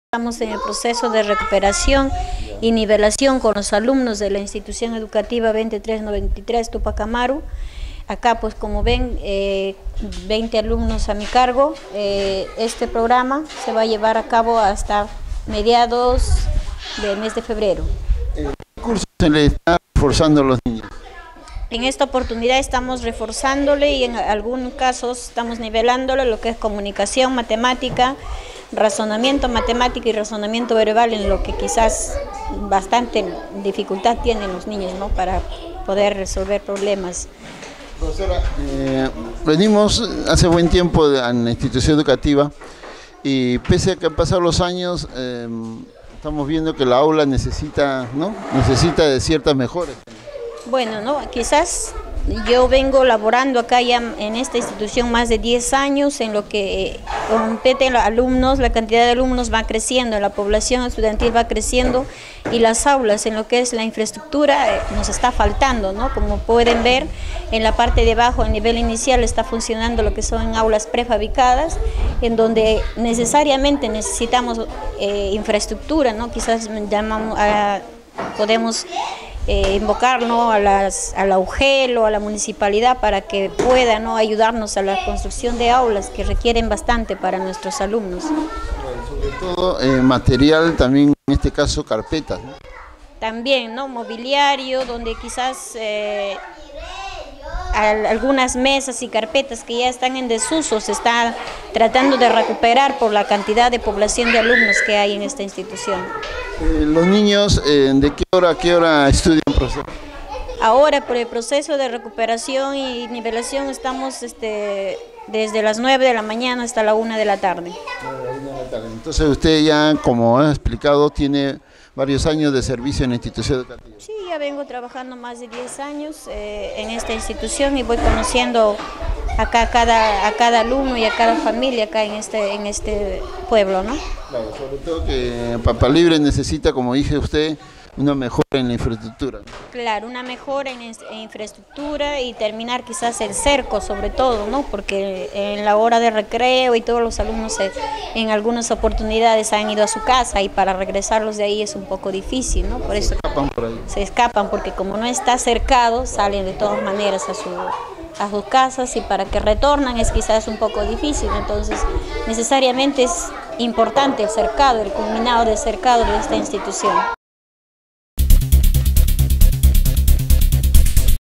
Estamos en el proceso de recuperación y nivelación con los alumnos de la institución educativa 2393 Tupac Amaru. Acá, pues como ven, 20 alumnos a mi cargo. Este programa se va a llevar a cabo hasta mediados del mes de febrero. ¿Qué curso se le está reforzando a los niños? En esta oportunidad estamos reforzándole y en algunos casos estamos nivelándole lo que es comunicación, matemática, razonamiento matemático y razonamiento verbal, en lo que quizás bastante dificultad tienen los niños, ¿no?, para poder resolver problemas. Profesora, venimos hace buen tiempo en la institución educativa y pese a que han pasado los años, estamos viendo que la aula necesita de ciertas mejoras. Bueno, no, quizás yo vengo laborando acá ya en esta institución más de 10 años, en lo que compete a los alumnos, la cantidad de alumnos va creciendo, la población estudiantil va creciendo y las aulas, en lo que es la infraestructura, nos está faltando, ¿no? Como pueden ver, en la parte de abajo, a nivel inicial, está funcionando lo que son aulas prefabricadas, en donde necesariamente necesitamos infraestructura, ¿no? Quizás podemos invocar, ¿no?, a la UGEL o a la municipalidad para que pueda, ¿no?, ayudarnos a la construcción de aulas que requieren bastante para nuestros alumnos. Sobre todo material, también en este caso carpetas, ¿no? También, ¿no?, mobiliario, donde quizás algunas mesas y carpetas que ya están en desuso se está tratando de recuperar por la cantidad de población de alumnos que hay en esta institución. Los niños, ¿de qué hora a qué hora estudian, profesor? Ahora, por el proceso de recuperación y nivelación, estamos desde las 9 de la mañana hasta la 1 de la tarde. Entonces usted ya, como ha explicado, tiene varios años de servicio en la institución educativa. Sí, ya vengo trabajando más de 10 años en esta institución y voy conociendo acá a cada alumno y a cada familia acá en este pueblo, ¿no? Claro, sobre todo que Papa Libre necesita, como dije usted, una mejora en la infraestructura, ¿no? Claro, una mejora en infraestructura y terminar quizás el cerco sobre todo, ¿no? Porque en la hora de recreo y todos los alumnos en algunas oportunidades han ido a su casa y para regresarlos de ahí es un poco difícil, ¿no? Por eso se escapan por ahí. Se escapan porque como no está cercado, salen de todas maneras a sus casas y para que retornan es quizás un poco difícil. Entonces necesariamente es importante el cercado, el culminado del cercado de esta institución.